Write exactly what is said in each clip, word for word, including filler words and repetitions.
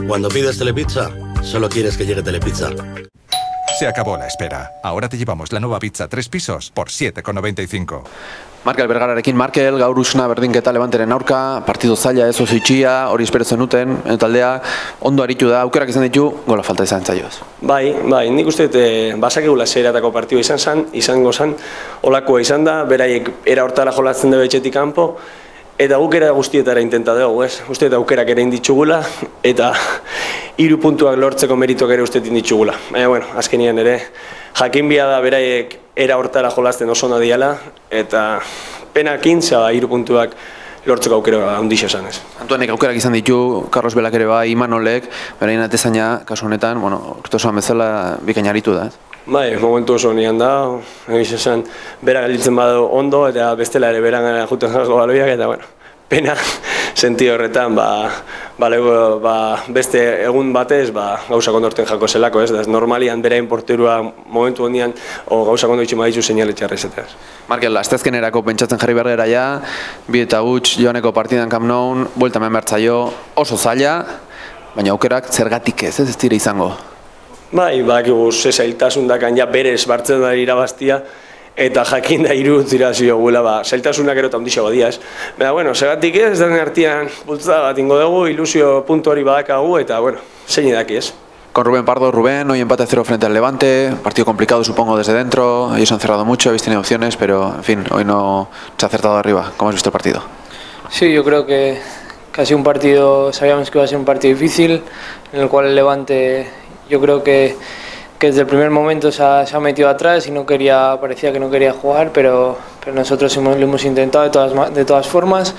Cuando pides Telepizza, solo quieres que llegue Telepizza. Se acabó la espera. Ahora te llevamos la nueva pizza tres pisos por siete con noventa y cinco. Markel Bergararekin Markel, gaur usna berdinketa Levanteren aurka, partidu zaila ez oso itxia, hori espero zenuten, taldea ondo aritu da, aukerak izan ditu, gola falta izan zaioz. Bai, bai, nik uste e, basakegula zeratako partidu izan zan, izango zan, olakoa izan da, beraiek era hortara jolatzen da betxetik kanpo, eta guk era guztietara intenta dugu, ez? Uste eta aukerak ere inditxugula, eta hiru puntuak lortzeko merituak ere uste inditxugula. Baina, bueno, azkenian ere, jakin bia da beraiek era hortara jolazten oso nadiala, eta penakin, zaba, hiru puntuak lortzeko aukera handixa esan ez. Antuanek aukerak izan ditu, Carlos Belak ere bai, Imanolek, berain atezaina, kasu honetan, bueno, urte osoan bezala bikainaritu da, ez? Bai, momentu oso nian da, egiz esan, bera galditzen badu ondo, eta bestela ere beran juten jasko baloiak, eta bueno, pena, sentido horretan, ba, ba, lego, ba, beste egun batez, ba, gauza kondorten jako zelako, ez da, ez normalian berain porterua momentu hondian, o gauza kondo itxima ditu seinaletxarra izateaz. Markel, astezkenerako pentsatzen jarri bergera ja, bi eta huts joaneko partidan Camp Nou, buelta hemen bertzaio, oso zaila, baina aukerak zergatik ez, ez ez dira izango. Bai, bakigu ze zailtasun dakan ja berez bartzen da irabaztia, eta jakin da hiru tirazio guela, ba, zailtasunak ero eta ondixo badia ez. Baina, bueno, segatik ez, den artian bultza bat ingo dugu, ilusio puntu hori badakagu, eta, bueno, zein edaki ez. Con Rubén Pardo, Rubén, hoy empate a cero frente al Levante, partido complicado supongo desde dentro, ellos han cerrado mucho, habéis tenido opciones, pero en fin, hoy no se ha acertado arriba. ¿Cómo has visto el partido? Sí, yo creo que, que ha sido un partido, sabíamos que iba a ser un partido difícil, en el cual el Levante, yo creo que, que desde el primer momento se ha, se ha metido atrás y no quería, parecía que no quería jugar, pero, pero nosotros hemos, lo hemos intentado de todas, de todas formas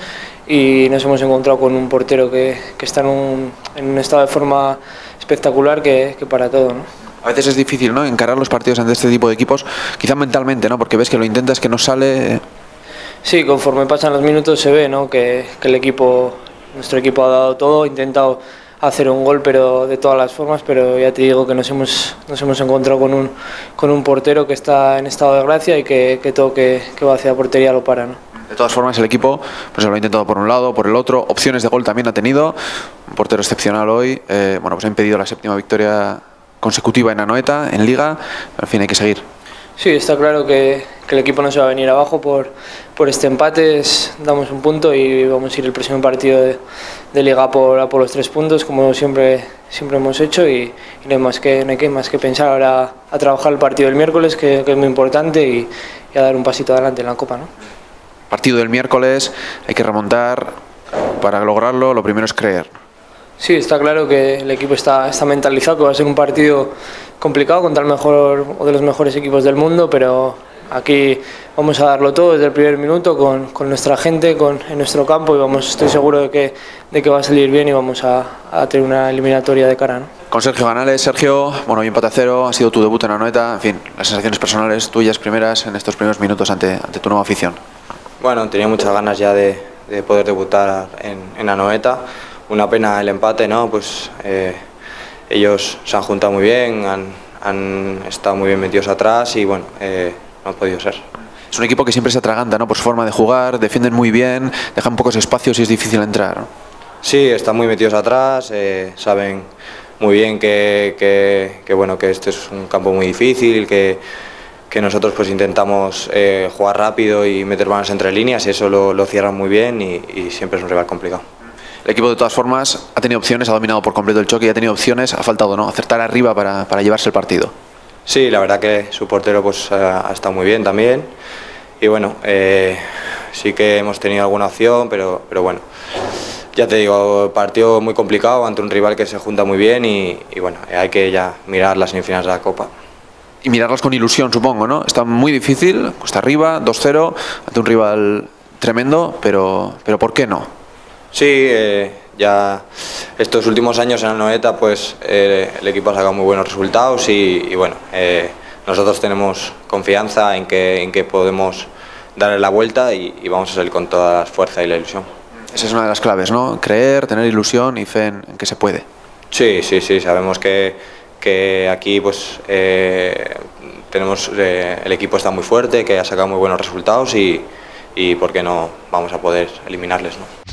y nos hemos encontrado con un portero que, que está en un, en un estado de forma espectacular que, que para todo, ¿no? A veces es difícil, ¿no?, encarar los partidos ante este tipo de equipos, quizá mentalmente, ¿no?, porque ves que lo intentas, que no sale. Sí, conforme pasan los minutos se ve, ¿no?, que, que el equipo, nuestro equipo ha dado todo, ha intentado hacer un gol pero de todas las formas, pero ya te digo que nos hemos, nos hemos encontrado con un, con un portero que está en estado de gracia y que, que todo que, que va hacia la portería lo para, ¿no? De todas formas el equipo pues lo ha intentado por un lado, por el otro, opciones de gol también ha tenido, un portero excepcional hoy, eh, bueno, pues ha impedido la séptima victoria consecutiva en Anoeta, en Liga, pero al fin hay que seguir. Sí, está claro que, que el equipo no se va a venir abajo por, por este empate, es, damos un punto y vamos a ir el próximo partido de, de Liga por, por los tres puntos, como siempre, siempre hemos hecho, y, y no, hay más que, no hay que más que pensar ahora a trabajar el partido del miércoles, que, que es muy importante, y, y a dar un pasito adelante en la Copa, ¿no? Partido del miércoles, hay que remontar, para lograrlo lo primero es creer. Sí, está claro que el equipo está, está mentalizado, que va a ser un partido complicado contra el mejor o de los mejores equipos del mundo, pero aquí vamos a darlo todo desde el primer minuto con, con nuestra gente, con, en nuestro campo, y vamos, estoy seguro de que, de que va a salir bien y vamos a, a tener una eliminatoria de cara, ¿no? Con Sergio Canales. Sergio, bueno, hoy empate a cero, ha sido tu debut en Anoeta, en fin, las sensaciones personales tuyas primeras en estos primeros minutos ante, ante tu nueva afición. Bueno, tenía muchas ganas ya de, de poder debutar en, en Anoeta. Una pena el empate, ¿no? Pues eh, ellos se han juntado muy bien, han, han estado muy bien metidos atrás y bueno, eh, no ha podido ser. Es un equipo que siempre se atraganta, ¿no?, por su forma de jugar, defienden muy bien, dejan pocos espacios y es difícil entrar, ¿no? Sí, están muy metidos atrás, eh, saben muy bien que, que, que, bueno, que este es un campo muy difícil, que, que nosotros pues intentamos eh, jugar rápido y meter balones entre líneas y eso lo, lo cierran muy bien y, y siempre es un rival complicado. El equipo de todas formas ha tenido opciones, ha dominado por completo el choque y ha tenido opciones, ha faltado, ¿no?, acertar arriba para, para llevarse el partido. Sí, la verdad que su portero pues ha, ha estado muy bien también y bueno, eh, sí que hemos tenido alguna opción, pero, pero bueno, ya te digo, partido muy complicado ante un rival que se junta muy bien y, y bueno, hay que ya mirar las semifinales de la Copa. Y mirarlas con ilusión, supongo, ¿no? Está muy difícil, cuesta arriba, dos cero, ante un rival tremendo, pero, pero ¿por qué no? Sí, eh, ya estos últimos años en Anoeta pues eh, el equipo ha sacado muy buenos resultados y, y bueno, eh, nosotros tenemos confianza en que, en que podemos darle la vuelta y, y vamos a salir con toda la fuerza y la ilusión. Esa es una de las claves, ¿no? Creer, tener ilusión y fe en, en que se puede. Sí, sí, sí, sabemos que, que aquí pues eh, tenemos, eh, el equipo está muy fuerte, que ha sacado muy buenos resultados y, y por qué no vamos a poder eliminarles, ¿no?